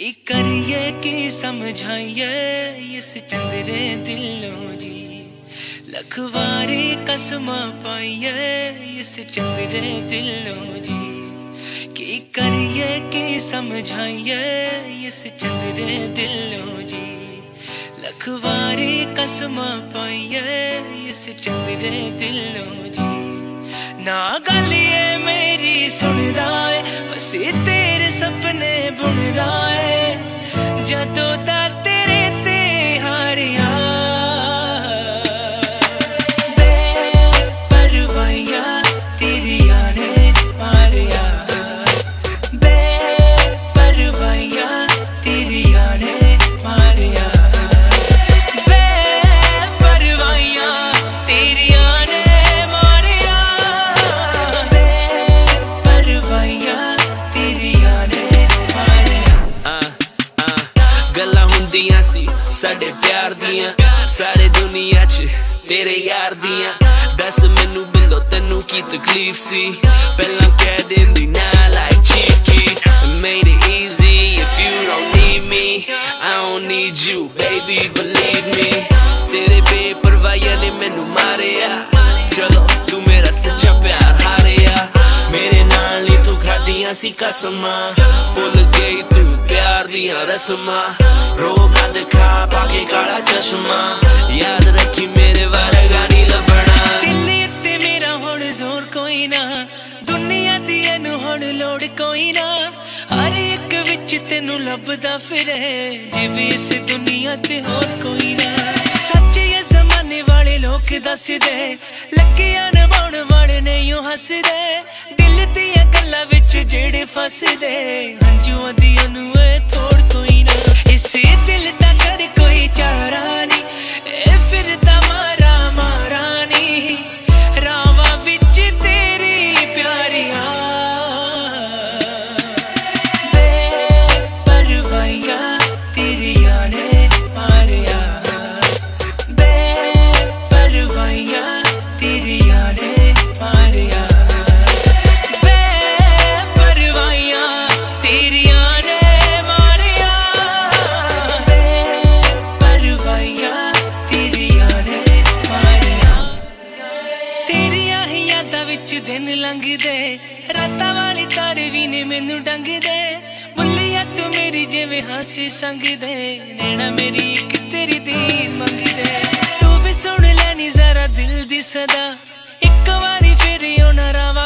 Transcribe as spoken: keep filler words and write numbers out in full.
की करिए की समझाइए इस चंद्रे दिलों जी, लखवारी कसमा पाइए इस चंद्रे दिलों जी। की करिए की समझाइए इस चंद्रे दिलों जी, लखवारी कसमा पाइए इस चंद्रे दिलों जी। ना गलिए मेरी सुनदा है बस तेरे सपने बुनदा है, जदों दा तेरे ते हारिया बेपरवाहियां तेरिया ने मारिया, बेपरवाहियां तेरिया ने मारिया, बेपरवाहियां तेरिया ने मारिया, बेपरवाहियां तेरिया ने मारिया। गल्लां हुंदियां सी साडे प्यार दियां, सारे दुनिया च तेरे यार दियां। दस मैनू बिल्लो तैनू की तकलीफ सी, पहला कह देंदी ना like chief keef। Made it easy if you don't need me, I don't need you baby believe me। तेरे बेपरवाहियां ने मैनू मारिया, चलो तू मेरा सच्चा प्यार हारिया। मेरे नाल नी तू खादियां सी कसमां, भुल गई तू प्यार दियां रस्मां। रोब ना दिखा पाके काला चश्मा, याद रखी मेरे वर्गा नी लभना। दिल उत्ते मेरा हुण जोर कोई ना, दुनिया दी एनू हुण लोड़ कोई ना। हर एक विच तेनू लभदा फिरे, जिवें इस दुनिया ते होर कोई ना। सच ये जमाने वाले लोग दसदे, लगियां निभाउण वाले नहीं हसदे। दिल दियां गल्लां विच जेड़े फसदे, हंझुआं दियां नू थोड़ कोई ना। इसे दिल दा कर कोई चारा नी, ए फिरदा मारा मारा नी। रावा विच तेरी प्यारिया बेपरवाहियां तेरिया ने मारिया, बेपरवाहियां तेरिया ने मारिया, बेपरवाहियां तेरिया ने मारिया, बेपरवाहियां तेरिया ने मारिया। तेरिया ही यादां विच दिन लंघदे, रातां वाली तारे भी ने मैनू डंगदे। बुल्लिया तू मेरी जिवें हासी संगदे, नैना मेरी इक तेरी दी मंगदे। तू भी सुन लैनी जरा दिल दी सदा, इक वारी फिर ओना रावा